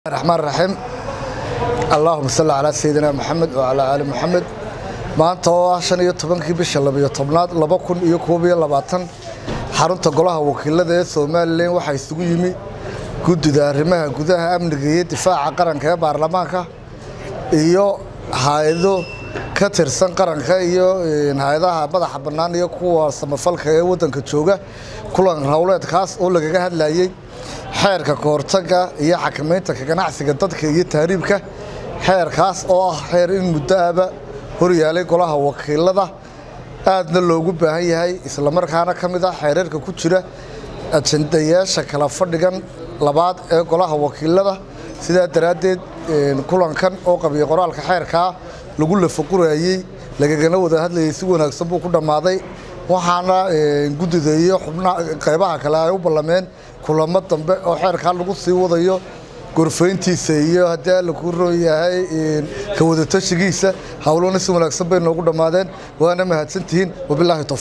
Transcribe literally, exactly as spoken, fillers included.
الرحمن الرحيم اللهم صل على سيدنا محمد وعلى آل محمد ما أنت عشان يتبنك بشلا بيطبنات لبكون يكوبي لبعتن حرنت قلها وكيل ذي ثم اللي وحيسوي يمي جد دارمها جدها أمن جيد دفاع قرن كبرلمانك إيو هايدو كتر سن قرن كيو إن هذا بدأ حبنان يكوا سمفل كيو ودن كتشوجا كلن هؤلاء خاص أول جهاد لاي xeerka koortaga iyo xakameynta ganacsiga dadka iyo taariibka xeerkaas oo ah xeer in muddaaba hor yaalay golaha wakiilada aadna loogu baahan yahay isla markaana kamid ah xeerarka ku jira ajendayaasha kala fadhigan labaad ee golaha wakiilada sida daraadeed kulankan oo qabiyo qoraalka xeerka lagu lafaqurayay lagagana wada hadlayay si wanaagsan buu ku dhamaaday waxaana gudideeyo xubnaha qaybaha kale ay u ballameen kulamo dambe oo xeerka lagu sii wadayo gorfeyntiisa iyo haddii la ku rooyahay ka wada tashigiisa hawlona si wanaagsan bay noogu dhamaadeen waana mahadsantihiin wabillahi